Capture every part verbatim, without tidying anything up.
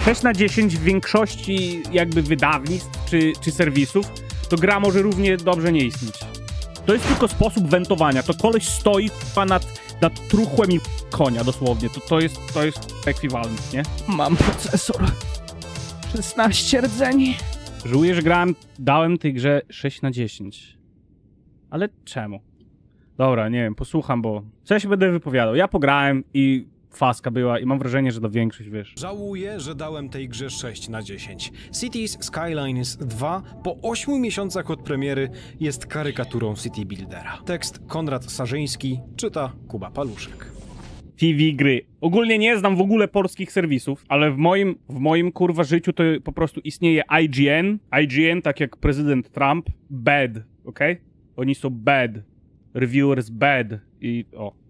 sześć na dziesięć w większości jakby wydawnictw czy, czy serwisów, to gra może równie dobrze nie istnieć. To jest tylko sposób wentowania. To koleś stoi nad, nad truchłem i konia dosłownie. To, to, jest, to jest ekwiwalent, nie? Mam procesor. szesnaście rdzeni. Żałuję, że grałem, dałem tej grze sześć na dziesięć. Ale czemu? Dobra, nie wiem, posłucham, bo co ja się będę wypowiadał. Ja pograłem i faska była i mam wrażenie, że to większość, wiesz. Żałuję, że dałem tej grze sześć na dziesięć. Cities Skylines dwa po ośmiu miesiącach od premiery jest karykaturą City Buildera. Tekst Konrad Sarzyński, czyta Kuba Paluszek. T V gry. Ogólnie nie znam w ogóle polskich serwisów, ale w moim, w moim kurwa życiu to po prostu istnieje I G N. I G N, tak jak prezydent Trump, bad, okej? Okay? Oni są bad. Reviewers bad i o.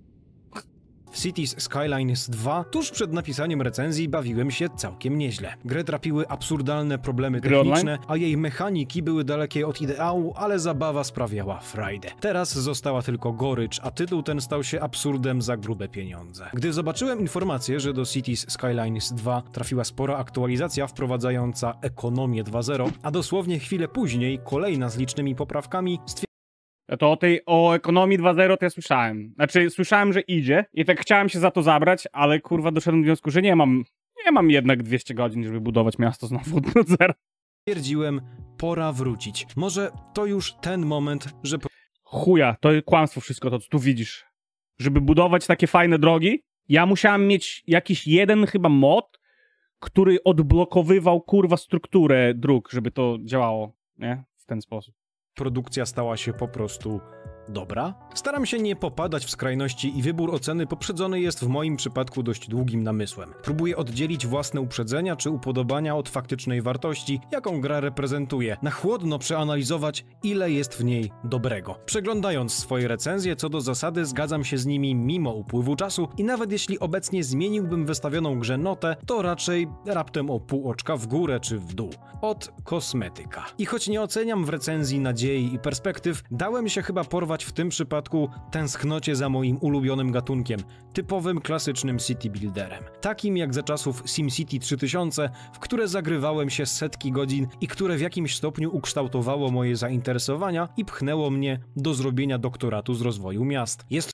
W Cities Skylines dwa tuż przed napisaniem recenzji bawiłem się całkiem nieźle. Grę trapiły absurdalne problemy techniczne, a jej mechaniki były dalekie od ideału, ale zabawa sprawiała frajdę. Teraz została tylko gorycz, a tytuł ten stał się absurdem za grube pieniądze. Gdy zobaczyłem informację, że do Cities Skylines dwa trafiła spora aktualizacja wprowadzająca ekonomię dwa zero, a dosłownie chwilę później kolejna z licznymi poprawkami, stwierdziłem, To o tej, o ekonomii dwa zero to ja słyszałem. Znaczy, słyszałem, że idzie i tak chciałem się za to zabrać, ale kurwa doszedłem do wniosku, że nie mam, nie mam jednak dwieście godzin, żeby budować miasto znowu od zera. Stwierdziłem, pora wrócić. Może to już ten moment, że... Chuja, to kłamstwo wszystko to, co tu widzisz. Żeby budować takie fajne drogi, ja musiałem mieć jakiś jeden chyba mod, który odblokowywał kurwa strukturę dróg, żeby to działało, nie? W ten sposób. Produkcja stała się po prostu dobra? Staram się nie popadać w skrajności i wybór oceny poprzedzony jest w moim przypadku dość długim namysłem. Próbuję oddzielić własne uprzedzenia czy upodobania od faktycznej wartości, jaką gra reprezentuje, na chłodno przeanalizować, ile jest w niej dobrego. Przeglądając swoje recenzje, co do zasady zgadzam się z nimi mimo upływu czasu i nawet jeśli obecnie zmieniłbym wystawioną grze notę, to raczej raptem o pół oczka w górę czy w dół. Od kosmetyka. I choć nie oceniam w recenzji nadziei i perspektyw, dałem się chyba porwać w tym przypadku tęsknocie za moim ulubionym gatunkiem, typowym klasycznym city builderem. Takim jak za czasów SimCity trzy tysiące, w które zagrywałem się setki godzin i które w jakimś stopniu ukształtowało moje zainteresowania i pchnęło mnie do zrobienia doktoratu z rozwoju miast. Jest...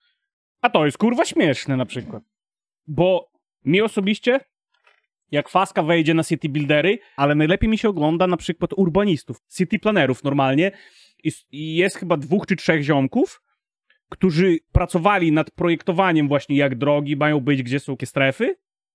A to jest kurwa śmieszne na przykład. Bo mi osobiście, jak faska wejdzie na city buildery, ale najlepiej mi się ogląda na przykład urbanistów, city planerów normalnie, i jest chyba dwóch czy trzech ziomków, którzy pracowali nad projektowaniem właśnie jak drogi mają być, gdzie są jakie strefy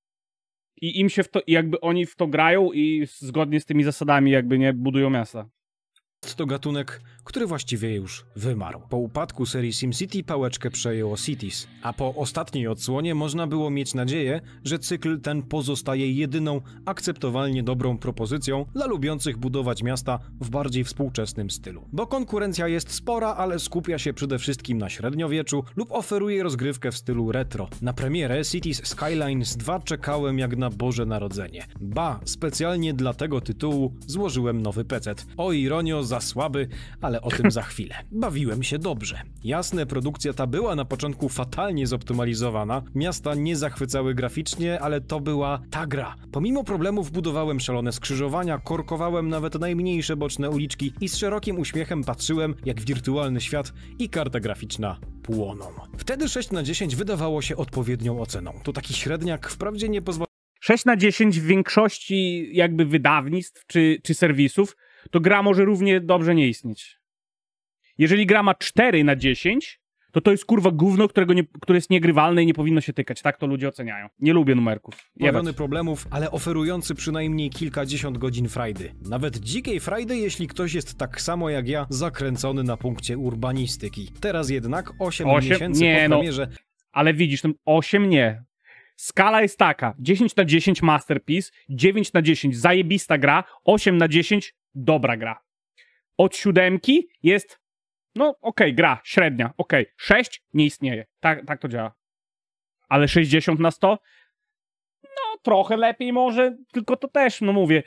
i im się w to, jakby oni w to grają i zgodnie z tymi zasadami jakby nie budują miasta. Jest to gatunek, który właściwie już wymarł. Po upadku serii SimCity pałeczkę przejęło Cities, a po ostatniej odsłonie można było mieć nadzieję, że cykl ten pozostaje jedyną akceptowalnie dobrą propozycją dla lubiących budować miasta w bardziej współczesnym stylu. Bo konkurencja jest spora, ale skupia się przede wszystkim na średniowieczu lub oferuje rozgrywkę w stylu retro. Na premierę Cities Skylines dwa czekałem jak na Boże Narodzenie. Ba, specjalnie dla tego tytułu złożyłem nowy pecet. O ironio, za słaby, ale o tym za chwilę. Bawiłem się dobrze. Jasne, produkcja ta była na początku fatalnie zoptymalizowana, miasta nie zachwycały graficznie, ale to była ta gra. Pomimo problemów budowałem szalone skrzyżowania, korkowałem nawet najmniejsze boczne uliczki i z szerokim uśmiechem patrzyłem, jak wirtualny świat i karta graficzna płoną. Wtedy sześć na dziesięć wydawało się odpowiednią oceną. To taki średniak wprawdzie nie pozwala... sześć na dziesięć w większości jakby wydawnictw czy, czy serwisów, to gra może równie dobrze nie istnieć. Jeżeli gra ma cztery na dziesięć, to to jest kurwa gówno, którego nie, które jest niegrywalne i nie powinno się tykać. Tak to ludzie oceniają. Nie lubię numerków. Pozbawiony problemów, ale oferujący przynajmniej kilkadziesiąt godzin frajdy. Nawet dzikiej frajdy, jeśli ktoś jest tak samo jak ja zakręcony na punkcie urbanistyki. Teraz jednak osiem miesięcy nie, po premierze... No, ale widzisz, osiem nie. Skala jest taka. dziesięć na dziesięć masterpiece, dziewięć na dziesięć zajebista gra, osiem na dziesięć dobra gra. Od siódemki jest, no okej, okay, gra, średnia, okej. Okay. sześć nie istnieje. Tak, tak to działa. Ale sześćdziesiąt na sto? No trochę lepiej może, tylko to też, no mówię.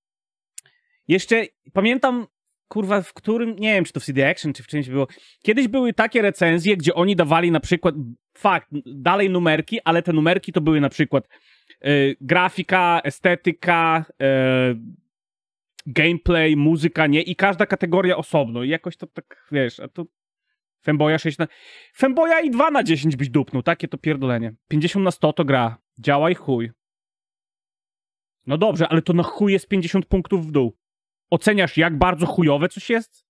Jeszcze pamiętam, kurwa, w którym, nie wiem, czy to w C D Action, czy w czymś było. Kiedyś były takie recenzje, gdzie oni dawali na przykład, fakt, dalej numerki, ale te numerki to były na przykład Yy, grafika, estetyka, yy, gameplay, muzyka, nie? I każda kategoria osobno. I jakoś to tak, wiesz, a tu Femboya sześć na... Femboya i dwa na dziesięć byś dupnął, takie to pierdolenie. pięćdziesiąt na sto to gra. Działa i chuj. No dobrze, ale to na chuj jest pięćdziesiąt punktów w dół. Oceniasz, jak bardzo chujowe coś jest?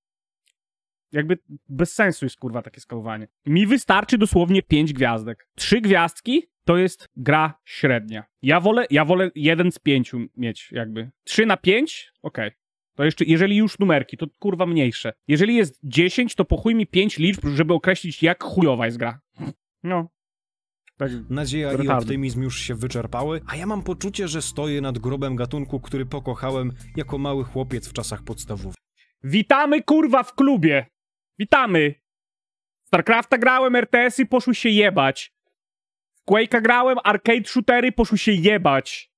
Jakby bez sensu jest, kurwa, takie skalowanie. Mi wystarczy dosłownie pięć gwiazdek. Trzy gwiazdki to jest gra średnia. Ja wolę, ja wolę jeden z pięciu mieć, jakby. Trzy na pięć? Okej. Okay. To jeszcze, jeżeli już numerki, to kurwa mniejsze. Jeżeli jest dziesięć, to po chuj mi pięć liczb, żeby określić, jak chujowa jest gra. No. Tak, nadzieja i optymizm już się wyczerpały, a ja mam poczucie, że stoję nad grobem gatunku, który pokochałem jako mały chłopiec w czasach podstawowych. Witamy, kurwa, w klubie! Witamy! StarCrafta grałem, R T S-y poszły się jebać. W Quake'a grałem, arcade shootery poszły się jebać.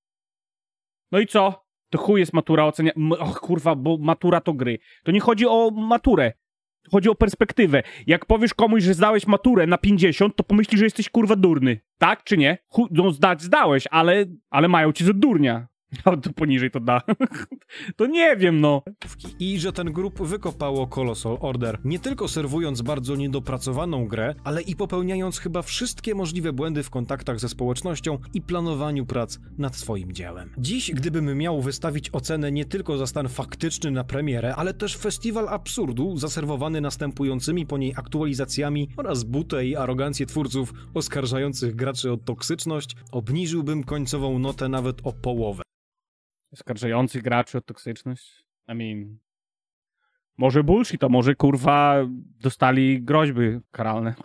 No i co? To chuj jest matura ocenia... Och, kurwa, bo matura to gry. To nie chodzi o maturę. Chodzi o perspektywę. Jak powiesz komuś, że zdałeś maturę na pięćdziesiąt, to pomyśli, że jesteś kurwa durny. Tak czy nie? Chuj, no zdać zdałeś, ale, ale mają cię za durnia. A to poniżej to da. To nie wiem, no. I że ten grup wykopało Colossal Order, nie tylko serwując bardzo niedopracowaną grę, ale i popełniając chyba wszystkie możliwe błędy w kontaktach ze społecznością i planowaniu prac nad swoim dziełem. Dziś, gdybym miał wystawić ocenę nie tylko za stan faktyczny na premierę, ale też festiwal absurdu zaserwowany następującymi po niej aktualizacjami oraz butę i arogancję twórców oskarżających graczy o toksyczność, obniżyłbym końcową notę nawet o połowę. Oskarżających graczy o toksyczność? I mean... Może bullshit, a może kurwa dostali groźby karalne.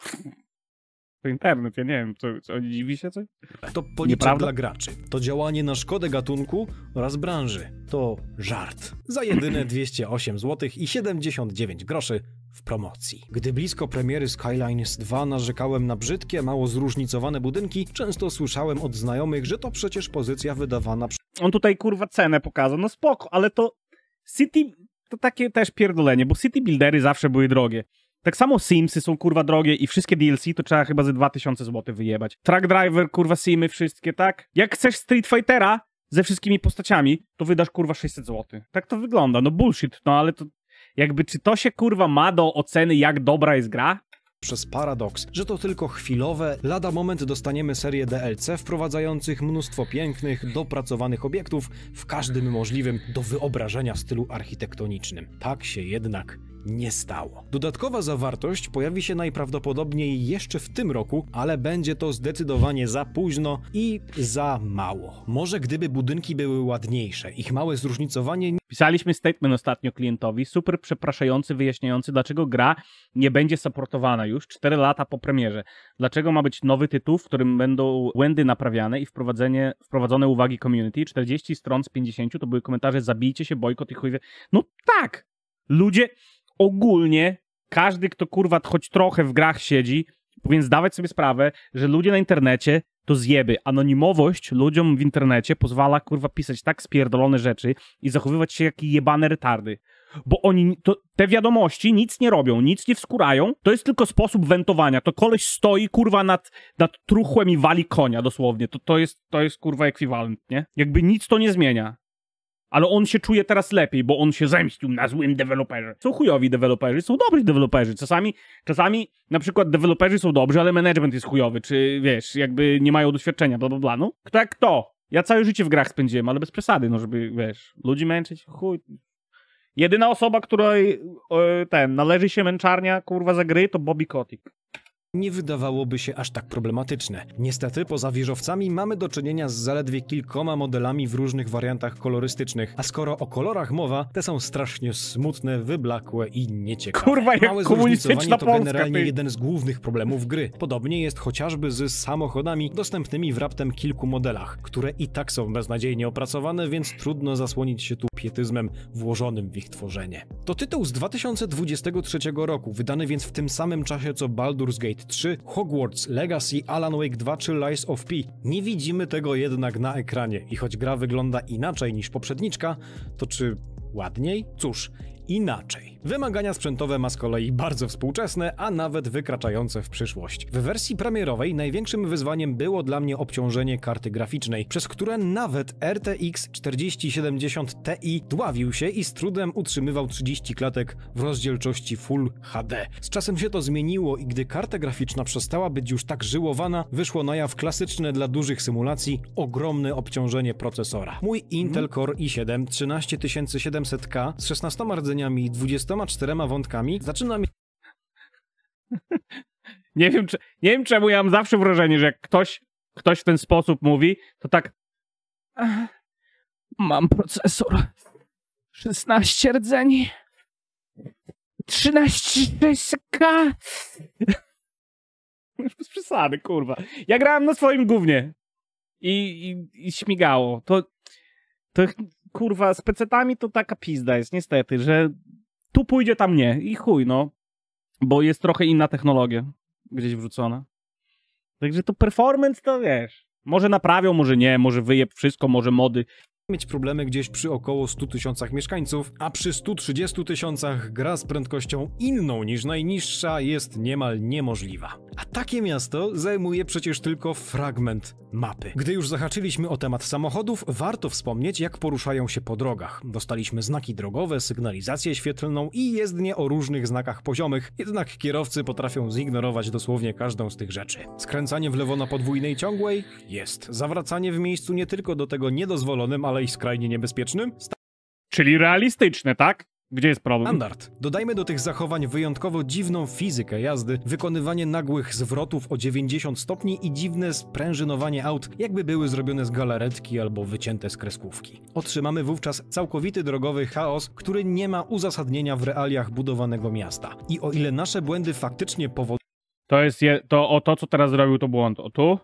To internet, ja nie wiem, co, co oni dziwi się, coś? To policzek dla graczy. To działanie na szkodę gatunku oraz branży. To żart. Za jedyne dwieście osiem złotych i siedemdziesiąt dziewięć groszy w promocji. Gdy blisko premiery Skylines dwa narzekałem na brzydkie, mało zróżnicowane budynki, często słyszałem od znajomych, że to przecież pozycja wydawana przez... On tutaj kurwa cenę pokazał, no spoko, ale to City to takie też pierdolenie, bo City Buildery zawsze były drogie. Tak samo Simsy są kurwa drogie i wszystkie D L C to trzeba chyba ze dwa tysiące złotych wyjebać. Truck Driver, kurwa Simy, wszystkie, tak? Jak chcesz Street Fightera ze wszystkimi postaciami, to wydasz kurwa sześćset złotych. Tak to wygląda, no bullshit, no ale to jakby czy to się kurwa ma do oceny, jak dobra jest gra? Przez Paradox, że to tylko chwilowe, lada moment dostaniemy serię D L C wprowadzających mnóstwo pięknych, dopracowanych obiektów w każdym możliwym do wyobrażenia stylu architektonicznym. Tak się jednak nie stało. Dodatkowa zawartość pojawi się najprawdopodobniej jeszcze w tym roku, ale będzie to zdecydowanie za późno i za mało. Może gdyby budynki były ładniejsze, ich małe zróżnicowanie... Pisaliśmy statement ostatnio klientowi, super przepraszający, wyjaśniający, dlaczego gra nie będzie supportowana już cztery lata po premierze. Dlaczego ma być nowy tytuł, w którym będą błędy naprawiane i wprowadzenie, wprowadzone uwagi community. czterdzieści stron z pięćdziesięciu to były komentarze, zabijcie się, bojkot i chuj wie... No tak! Ludzie... Ogólnie każdy, kto kurwa choć trochę w grach siedzi, powinien zdawać sobie sprawę, że ludzie na internecie to zjeby. Anonimowość ludziom w internecie pozwala kurwa pisać tak spierdolone rzeczy i zachowywać się jak jebane retardy. Bo oni, to, te wiadomości nic nie robią, nic nie wskórają, to jest tylko sposób wentowania. To koleś stoi kurwa nad, nad truchłem i wali konia dosłownie. To, to, jest, to jest kurwa ekwiwalent, nie? Jakby nic to nie zmienia. Ale on się czuje teraz lepiej, bo on się zemścił na złym deweloperze. Są chujowi deweloperzy, są dobrzy deweloperzy. Czasami, czasami na przykład deweloperzy są dobrzy, ale management jest chujowy, czy wiesz, jakby nie mają doświadczenia, bla bla bla. No, kto jak kto? Ja całe życie w grach spędziłem, ale bez przesady, no żeby, wiesz, ludzi męczyć, chuj. Jedyna osoba, której e, ten, należy się męczarnia, kurwa, za gry, to Bobby Kotick. Nie wydawałoby się aż tak problematyczne. Niestety, poza wieżowcami mamy do czynienia z zaledwie kilkoma modelami w różnych wariantach kolorystycznych, a skoro o kolorach mowa, te są strasznie smutne, wyblakłe i nieciekawe. Kurwa, jak Małe komunistyczna zróżnicowanie to Polska, generalnie ty. jeden z głównych problemów gry. Podobnie jest chociażby z samochodami dostępnymi w raptem kilku modelach, które i tak są beznadziejnie opracowane, więc trudno zasłonić się tu pietyzmem włożonym w ich tworzenie. To tytuł z dwa tysiące dwudziestego trzeciego roku, wydany więc w tym samym czasie co Baldur's Gate trzy, Hogwarts Legacy, Alan Wake dwa czy Lies of P. Nie widzimy tego jednak na ekranie i choć gra wygląda inaczej niż poprzedniczka, to czy ładniej? Cóż, inaczej. Wymagania sprzętowe ma z kolei bardzo współczesne, a nawet wykraczające w przyszłość. W wersji premierowej największym wyzwaniem było dla mnie obciążenie karty graficznej, przez które nawet R T X czterdzieści siedemdziesiąt Ti dławił się i z trudem utrzymywał trzydzieści klatek w rozdzielczości Full H D. Z czasem się to zmieniło i gdy karta graficzna przestała być już tak żyłowana, wyszło na jaw klasyczne dla dużych symulacji ogromne obciążenie procesora. Mój Intel Core i siedem trzynaście tysięcy siedemset K z szesnastoma rdzeniami i dwudziestoma czterema wątkami zaczyna mi... Nie wiem, czy, nie wiem czemu ja mam zawsze wrażenie, że jak ktoś, ktoś w ten sposób mówi, to tak... Mam procesor. szesnaście rdzeni. trzynaście K. Już bez przesady, kurwa. Ja grałem na swoim gównie i, i, i śmigało. To, to kurwa, z pecetami to taka pizda jest, niestety, że tu pójdzie, tam nie. I chuj, no. Bo jest trochę inna technologia gdzieś wrzucona. Także to performance to wiesz. Może naprawią, może nie, może wyjeb wszystko, może mody. mieć problemy gdzieś przy około stu tysiącach mieszkańców, a przy stu trzydziestu tysiącach gra z prędkością inną niż najniższa jest niemal niemożliwa. A takie miasto zajmuje przecież tylko fragment mapy. Gdy już zahaczyliśmy o temat samochodów, warto wspomnieć, jak poruszają się po drogach. Dostaliśmy znaki drogowe, sygnalizację świetlną i jezdnie o różnych znakach poziomych, jednak kierowcy potrafią zignorować dosłownie każdą z tych rzeczy. Skręcanie w lewo na podwójnej ciągłej? Jest. Zawracanie w miejscu nie tylko do tego niedozwolonym, ale i skrajnie niebezpiecznym? Czyli realistyczne, tak? Gdzie jest problem? Standard. Dodajmy do tych zachowań wyjątkowo dziwną fizykę jazdy, wykonywanie nagłych zwrotów o dziewięćdziesiąt stopni i dziwne sprężynowanie aut, jakby były zrobione z galaretki albo wycięte z kreskówki. Otrzymamy wówczas całkowity drogowy chaos, który nie ma uzasadnienia w realiach budowanego miasta. I o ile nasze błędy faktycznie powodują... To jest je, to o to, co teraz zrobił, to błąd. O tu?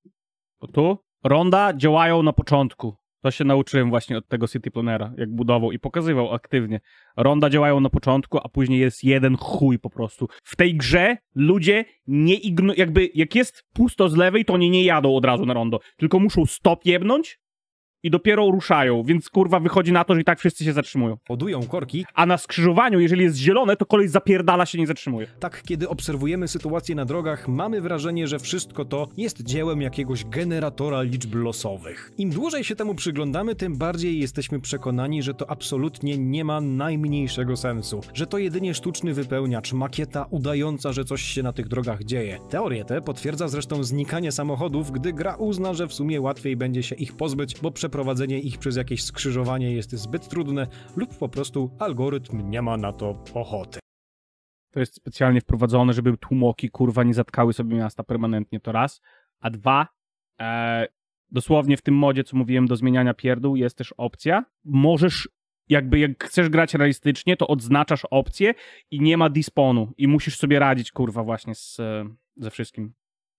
O tu? Ronda działają na początku. To się nauczyłem właśnie od tego City Planera, jak budował i pokazywał aktywnie. Ronda działają na początku, a później jest jeden chuj po prostu. W tej grze ludzie nie ignorują, jakby jak jest pusto z lewej, to oni nie jadą od razu na rondo, tylko muszą stop jebnąć i dopiero ruszają, więc kurwa wychodzi na to, że i tak wszyscy się zatrzymują. powodują korki, A na skrzyżowaniu, jeżeli jest zielone, to kolej zapierdala się, nie zatrzymuje. tak kiedy obserwujemy sytuację na drogach, mamy wrażenie, że wszystko to jest dziełem jakiegoś generatora liczb losowych. Im dłużej się temu przyglądamy, tym bardziej jesteśmy przekonani, że to absolutnie nie ma najmniejszego sensu, że to jedynie sztuczny wypełniacz, makieta udająca, że coś się na tych drogach dzieje. Teorię tę potwierdza zresztą znikanie samochodów, gdy gra uzna, że w sumie łatwiej będzie się ich pozbyć, bo przeprowadzenie ich przez jakieś skrzyżowanie jest zbyt trudne lub po prostu algorytm nie ma na to ochoty. To jest specjalnie wprowadzone, żeby tłumoki, kurwa, nie zatkały sobie miasta permanentnie, to raz. A dwa, e, dosłownie w tym modzie, co mówiłem, do zmieniania pierdół, jest też opcja. Możesz, jakby jak chcesz grać realistycznie, to odznaczasz opcję i nie ma disponu. I musisz sobie radzić, kurwa, właśnie z, ze wszystkim.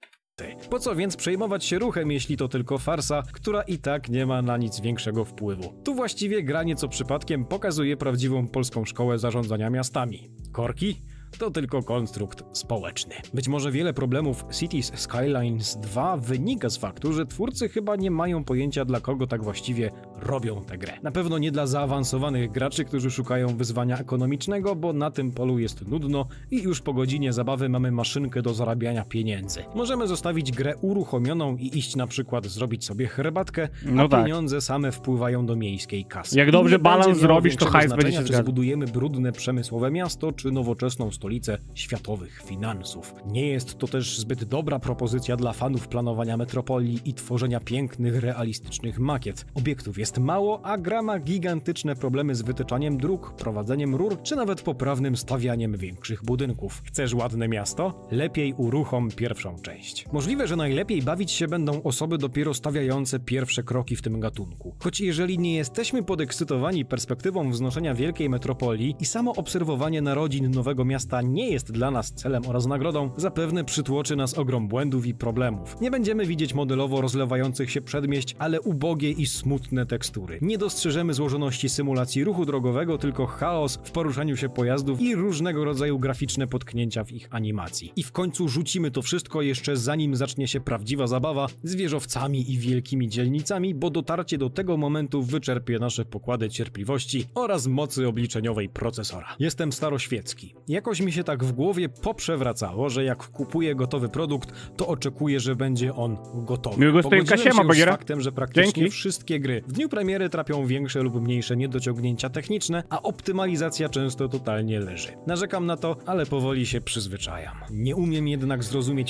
Po co więc przejmować się ruchem, jeśli to tylko farsa, która i tak nie ma na nic większego wpływu? Tu właściwie gra nieco przypadkiem pokazuje prawdziwą polską szkołę zarządzania miastami. Korki? To tylko konstrukt społeczny. Być może wiele problemów Cities Skylines dwa wynika z faktu, że twórcy chyba nie mają pojęcia, dla kogo tak właściwie robią tę grę. Na pewno nie dla zaawansowanych graczy, którzy szukają wyzwania ekonomicznego, bo na tym polu jest nudno i już po godzinie zabawy mamy maszynkę do zarabiania pieniędzy. Możemy zostawić grę uruchomioną i iść na przykład zrobić sobie herbatkę, a No tak. pieniądze same wpływają do miejskiej kasy. Jak I dobrze nie balans będzie miało zrobisz, to większego hajs będzie znaczenia, się czy zgadzał. zbudujemy brudne przemysłowe miasto, czy nowoczesną stolicę światowych finansów. Nie jest to też zbyt dobra propozycja dla fanów planowania metropolii i tworzenia pięknych, realistycznych makiet. Obiektów jest mało, a gra ma gigantyczne problemy z wytyczaniem dróg, prowadzeniem rur, czy nawet poprawnym stawianiem większych budynków. Chcesz ładne miasto? Lepiej uruchom pierwszą część. Możliwe, że najlepiej bawić się będą osoby dopiero stawiające pierwsze kroki w tym gatunku. Choć jeżeli nie jesteśmy podekscytowani perspektywą wznoszenia wielkiej metropolii i samo obserwowanie narodzin nowego miasta miasta nie jest dla nas celem oraz nagrodą, zapewne przytłoczy nas ogrom błędów i problemów. Nie będziemy widzieć modelowo rozlewających się przedmieść, ale ubogie i smutne tekstury. Nie dostrzeżemy złożoności symulacji ruchu drogowego, tylko chaos w poruszaniu się pojazdów i różnego rodzaju graficzne potknięcia w ich animacji. I w końcu rzucimy to wszystko jeszcze zanim zacznie się prawdziwa zabawa z wieżowcami i wielkimi dzielnicami, bo dotarcie do tego momentu wyczerpie nasze pokłady cierpliwości oraz mocy obliczeniowej procesora. Jestem staroświecki. Jakoś mi się tak w głowie poprzewracało, że jak kupuję gotowy produkt, to oczekuję, że będzie on gotowy. Miłego Pogodziłem stejka, siema, się z faktem, że praktycznie Dzięki. wszystkie gry w dniu premiery trapią większe lub mniejsze niedociągnięcia techniczne, a optymalizacja często totalnie leży. Narzekam na to, ale powoli się przyzwyczajam. Nie umiem jednak zrozumieć.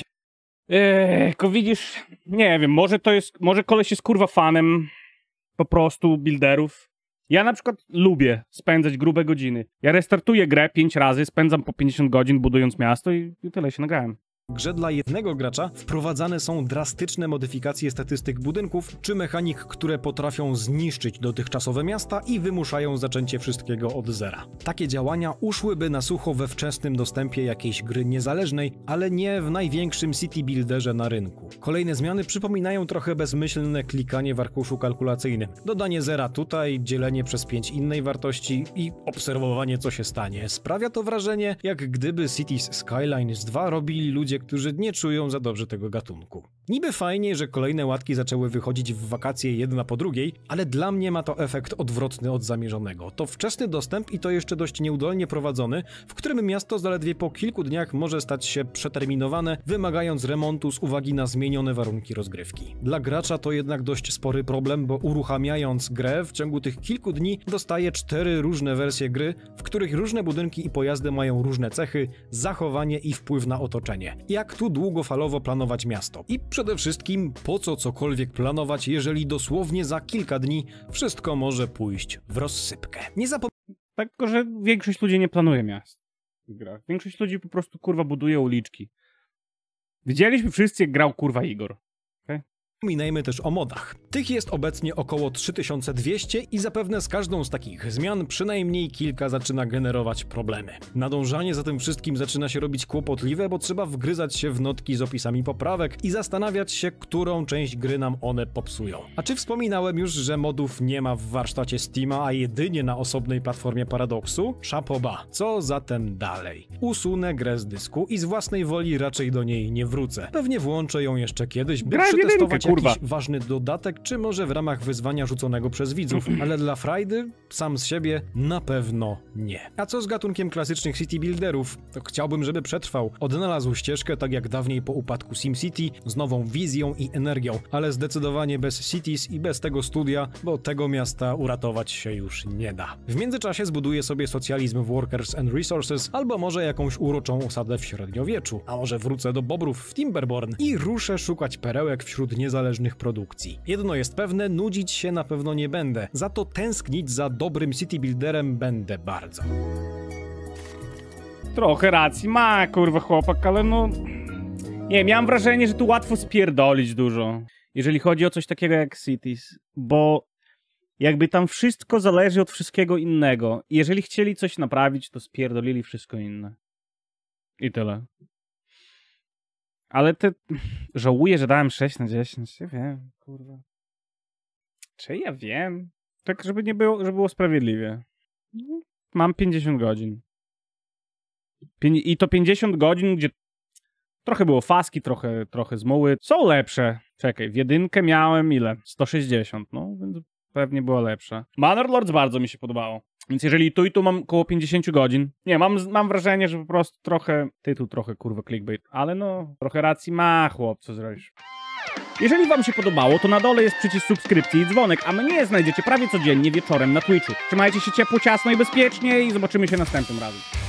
Eee, tylko widzisz, nie wiem, może to jest, może koleś jest kurwa fanem po prostu builderów. Ja na przykład lubię spędzać grube godziny. Ja restartuję grę pięć razy, spędzam po pięćdziesiąt godzin budując miasto i, i tyle się nagrałem. W grze dla jednego gracza wprowadzane są drastyczne modyfikacje statystyk budynków czy mechanik, które potrafią zniszczyć dotychczasowe miasta i wymuszają zaczęcie wszystkiego od zera. Takie działania uszłyby na sucho we wczesnym dostępie jakiejś gry niezależnej, ale nie w największym city builderze na rynku. Kolejne zmiany przypominają trochę bezmyślne klikanie w arkuszu kalkulacyjnym. Dodanie zera tutaj, dzielenie przez pięć innej wartości i obserwowanie, co się stanie. Sprawia to wrażenie, jak gdyby Cities Skylines dwa robili ludzie, którzy nie czują za dobrze tego gatunku. Niby fajnie, że kolejne łatki zaczęły wychodzić w wakacje jedna po drugiej, ale dla mnie ma to efekt odwrotny od zamierzonego. To wczesny dostęp i to jeszcze dość nieudolnie prowadzony, w którym miasto zaledwie po kilku dniach może stać się przeterminowane, wymagając remontu z uwagi na zmienione warunki rozgrywki. Dla gracza to jednak dość spory problem, bo uruchamiając grę w ciągu tych kilku dni dostaje cztery różne wersje gry, w których różne budynki i pojazdy mają różne cechy, zachowanie i wpływ na otoczenie. Jak tu długofalowo planować miasto? I przede wszystkim, po co cokolwiek planować, jeżeli dosłownie za kilka dni wszystko może pójść w rozsypkę? Nie zapom... Tak, tylko że większość ludzi nie planuje miast w grach. Większość ludzi po prostu kurwa buduje uliczki. Widzieliśmy wszyscy, jak grał kurwa Igor. Okay? Wspominajmy też o modach. Tych jest obecnie około trzy tysiące dwieście i zapewne z każdą z takich zmian przynajmniej kilka zaczyna generować problemy. Nadążanie za tym wszystkim zaczyna się robić kłopotliwe, bo trzeba wgryzać się w notki z opisami poprawek i zastanawiać się, którą część gry nam one popsują. A czy wspominałem już, że modów nie ma w warsztacie Steama, a jedynie na osobnej platformie Paradoxu? Chapeau. Co zatem dalej? Usunę grę z dysku i z własnej woli raczej do niej nie wrócę. Pewnie włączę ją jeszcze kiedyś, by Graj w przetestować jedynkę, kurwa. jakiś ważny dodatek, czy może w ramach wyzwania rzuconego przez widzów, ale dla frajdy, sam z siebie, na pewno nie. A co z gatunkiem klasycznych city builderów? To chciałbym, żeby przetrwał. Odnalazł ścieżkę, tak jak dawniej po upadku SimCity, z nową wizją i energią, ale zdecydowanie bez Cities i bez tego studia, bo tego miasta uratować się już nie da. W międzyczasie zbuduję sobie socjalizm w Workers and Resources, albo może jakąś uroczą osadę w średniowieczu, a może wrócę do Bobrów w Timberborn i ruszę szukać perełek wśród niezależnych produkcji. Jedno jest pewne, nudzić się na pewno nie będę, za to tęsknić za dobrym city builderem będę bardzo. Trochę racji ma, kurwa, chłopak, ale no... Nie, miałem wrażenie, że tu łatwo spierdolić dużo, jeżeli chodzi o coś takiego jak Cities, bo jakby tam wszystko zależy od wszystkiego innego. Jeżeli chcieli coś naprawić, to spierdolili wszystko inne. I tyle. Ale te... Żałuję, że dałem sześć na dziesięć. Ja wiem, kurwa. Czy ja wiem? Tak, żeby nie było, żeby było sprawiedliwie. Mam pięćdziesiąt godzin. Pię- I to pięćdziesiąt godzin, gdzie trochę było faski, trochę, trochę zmuły. Są lepsze. Czekaj, w jedynkę miałem ile? sto sześćdziesiąt, no, więc pewnie było lepsze. Manor Lords bardzo mi się podobało. Więc jeżeli tu i tu mam około pięćdziesiąt godzin, nie, mam, mam wrażenie, że po prostu trochę, tytuł trochę kurwa clickbait, ale no, trochę racji ma chłop, co zrobisz. Jeżeli wam się podobało, to na dole jest przycisk subskrypcji i dzwonek, a mnie znajdziecie prawie codziennie wieczorem na Twitchu. Trzymajcie się ciepło, ciasno i bezpiecznie i zobaczymy się następnym razem.